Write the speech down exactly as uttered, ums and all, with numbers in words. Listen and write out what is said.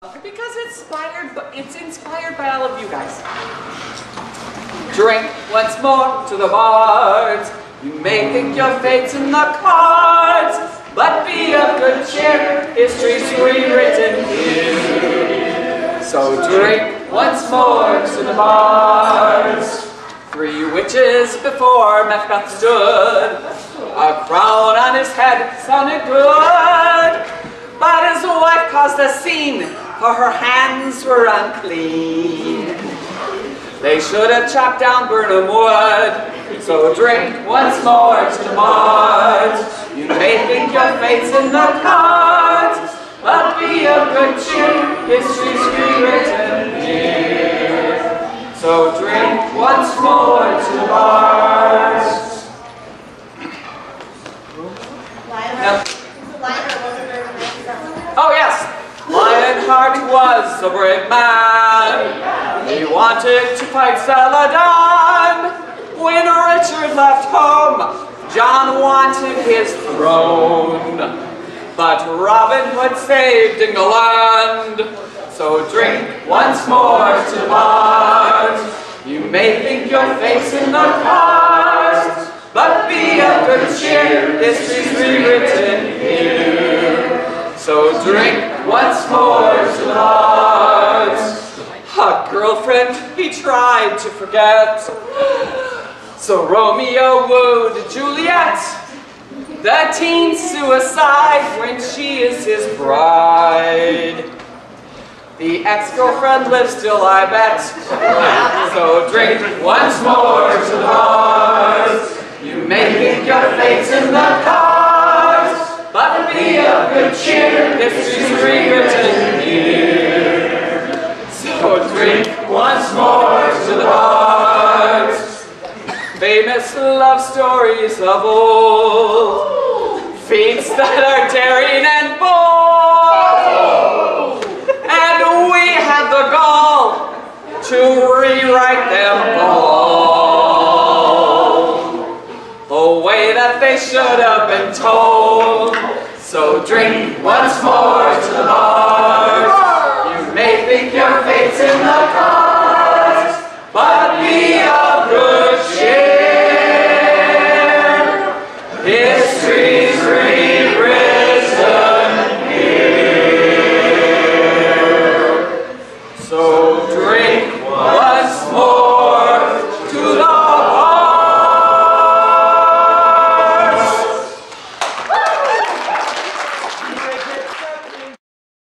Because it's inspired, but it's inspired by all of you guys. Drink once more to the bards. You may think your fate's in the cards, but be of good cheer, history's rewritten here. So drink once more to the bards. Three witches before Macbeth stood. A crown on his head sounded good, but his wife caused a scene, for her hands were unclean. They should have chopped down Burnham wood. So drink once more to the bards. You may think your fate's in the cards, but be of good cheer, history's rewritten here. So drink once more to the bards. Now, oh yes, Lionheart was a brave man. He wanted to fight Saladin. When Richard left home, John wanted his throne. But Robin Hood saved England. So drink once more to the bards. You may think your fate's in the cards, but be of good cheer, history's rewritten here. So drink once more to the bards. A girlfriend he tried to forget, so Romeo wooed Juliet. The teen suicide when she is his bride. The ex-girlfriend lives still, I bet. So drink once more to the bards. You may think your fate's in the cards, but be of good cheer, history's rewritten here. So drink once more to the bards. Famous love stories of old, feats that are daring and bold, and we have the gall to rewrite them all the way that they should have been told. So drink once more to the bards.